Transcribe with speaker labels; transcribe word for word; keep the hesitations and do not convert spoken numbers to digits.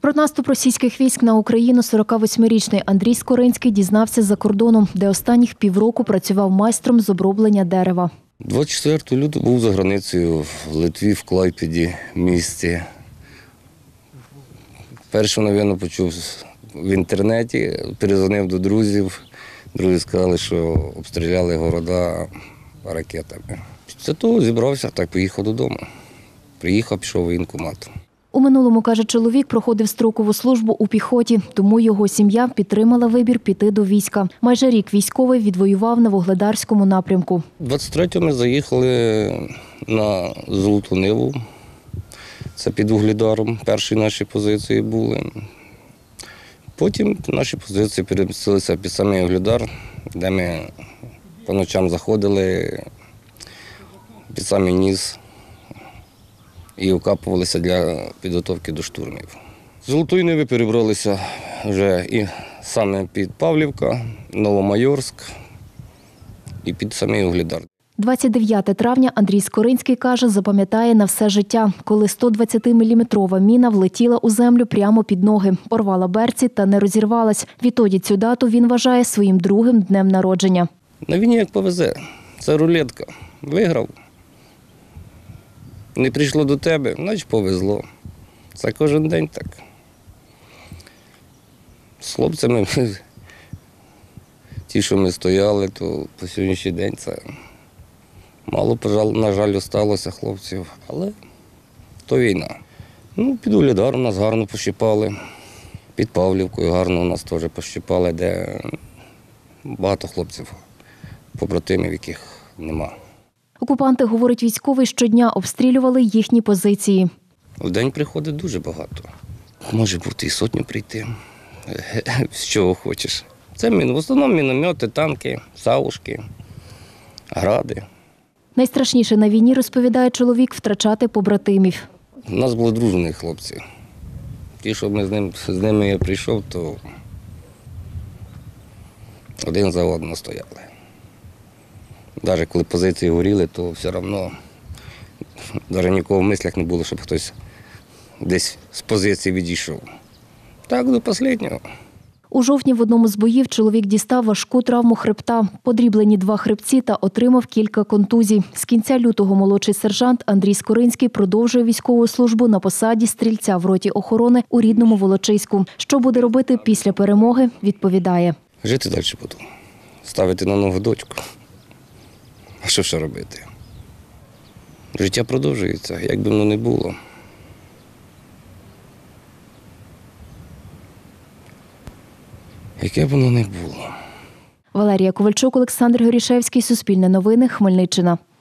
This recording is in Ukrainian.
Speaker 1: Про наступ російських військ на Україну сорокавосьмирічний Андрій Скоринський дізнався за кордоном, де останніх півроку працював майстром з оброблення дерева.
Speaker 2: двадцять четвертого лютого був за границею в Литві, в Клайпеді, місті. Перше, мабуть, почув в інтернеті, перезвонив до друзів. Друзі сказали, що обстріляли города ракетами. Після того зібрався, так поїхав додому. Приїхав, пішов в воєнкомат.
Speaker 1: У минулому, каже чоловік, проходив строкову службу у піхоті, тому його сім'я підтримала вибір піти до війська. Майже рік військовий відвоював на Вугледарському напрямку.
Speaker 2: двадцять третього ми заїхали на Золоту Ниву. Це під Вугледаром. Перші наші позиції були. Потім наші позиції перемістилися під самий Вугледар, де ми по ночам заходили під самий низ і окапувалися для підготовки до штурмів. З Золотої Ниви перебралися вже і саме під Павлівка, Новомайорськ і під самий Вугледар.
Speaker 1: двадцять дев'яте травня Андрій Скоринський, каже, запам'ятає на все життя, коли сто двадцятиміліметрова міна влетіла у землю прямо під ноги, порвала берці та не розірвалась. Відтоді цю дату він вважає своїм другим днем народження.
Speaker 2: На війні як повезе. Це рулетка. Виграв. Не прийшло до тебе, значить повезло. Це кожен день так. З хлопцями, ті, що ми стояли, то по сьогоднішній день це мало, на жаль, осталося хлопців, але то війна. Ну, під Вугледаром нас гарно пощипали, під Павлівкою гарно нас теж пощипали, де багато хлопців, побратимів, яких нема.
Speaker 1: Окупанти, говорить військовий, щодня обстрілювали їхні позиції.
Speaker 2: В день приходить дуже багато. Може бути і сотню прийти, з чого хочеш. Це в основному міномети, танки, саушки, гради.
Speaker 1: Найстрашніше на війні, розповідає чоловік, втрачати побратимів.
Speaker 2: У нас були дружні хлопці. Ті, що ми з, ним, з ними я прийшов, то один за одного стояли. Навіть коли позиції горіли, то все одно навіть нікого в мислях не було, щоб хтось десь з позиції відійшов. Так, до останнього.
Speaker 1: У жовтні в одному з боїв чоловік дістав важку травму хребта, подріблені два хребці та отримав кілька контузій. З кінця лютого молодший сержант Андрій Скоринський продовжує військову службу на посаді стрільця в роті охорони у рідному Волочиську. Що буде робити після перемоги, відповідає.
Speaker 2: Жити далі буду, ставити на ногу дочку. А що ще робити? Життя продовжується, як би воно не було. Яке б воно не було.
Speaker 1: Валерія Ковальчук, Олександр Горішевський, Суспільне новини, Хмельниччина.